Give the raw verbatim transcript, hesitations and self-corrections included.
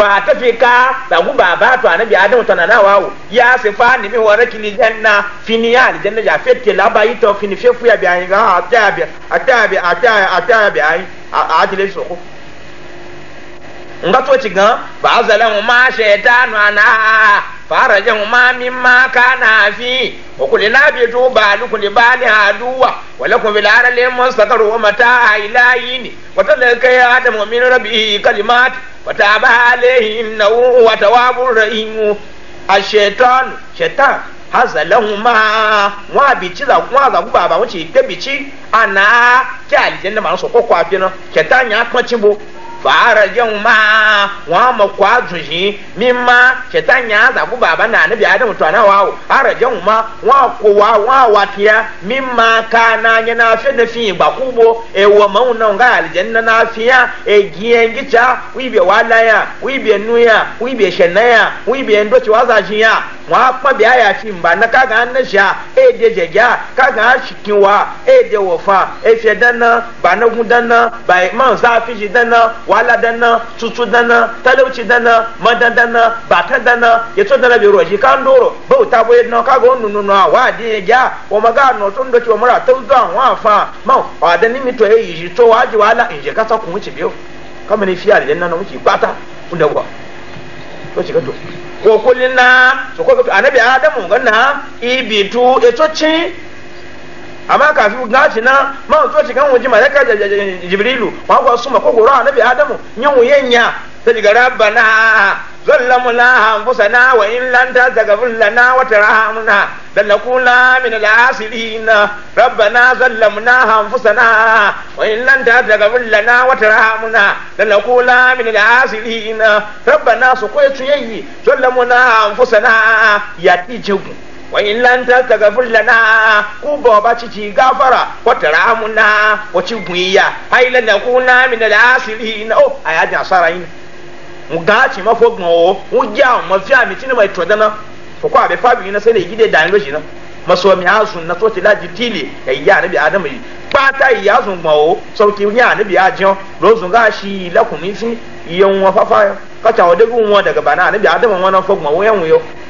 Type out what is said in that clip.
fa tafika da gu baba to anabi adam to na wawo ya sifa ni mi waraki li janna finiya al janna ja fette la bayi to fini fefu ya biya ga atabi atabi atabi atabi ai a adile soko nga to cigan ba zalan ma shaytanu ana farajan ma mimma kana fi wa kulina bi tuba lukul bali aduwa wa lakum bil arali mustaqarru wa mata ilayni wa talaka ya adam min rabbi kalimat wa taba alayhi innahu wa tawwabur rahim ash-shaytan shaytan hazalahuma wa bi ci da wa ga baba wuce ke bi ci ana ki aljanna ma so ko kwa fi no shaytan ya kwacin bo farajan ma wa ma kwaju shi mimma shetan ya zabu baba na nabi adam to na wawo harajan ma wa ko wa wa watiya mimma kana yana fi da fi ba kubo e wa mauna ga aljanna na fiya e giyen gicha wibe walaya wibe nuya wibe shenaya wibe ndoci waza jiya wa pa biya ya fi mba na kaga annasha e de jeja kaga shikinwa e de wofa e fi dana ba na gudana ba man za fi ji dana wala dana tutu dana talauci dana madan dana bata dana yato dana bi roji kan doro bauta boye no kaga onu no no wa de ja o maga no tun do ci o mura tawdan wa fa ma wa da ni mi to e yi to waji wala inje ka sa ku wuce biyo kama ne fiya da nan mu ci bata unda gwa to ci gato ko kullina so ko annabi adamu ganna ibitu eto ci amma kafin gaci na ma to ci kan wuji malaika jibrilu wa ko suma ko goro annabi adamu yin wuyenya sai ga rabbana zallamna anfusana wa in lam taghfir lana wa tarhamna lanakuna min al-asirin rabbana zallamna anfusana wa in lam taghfir lana wa tarhamna lanakuna min al-asirin rabbana su ko tuyayi zallamna anfusana ya tijugu wa in lan taghfir lana ku ba ci gafara wa taramuna wa ci guiya hay lan nakuna min al-asirin o ayaja asarain mugaci mafogun o uja mo fi ami tinu mai todana ko ko abe fabi na sai ne gide da lo jina maso mi asun na to ti laji tili e ya nabi adamu yi pata ya sun gbo o so ki ya nabi ajo lo sun ga shi lakum fi iyon wa fafa ka ta odegun won daga bana nabi adamu won na fogun o yan wo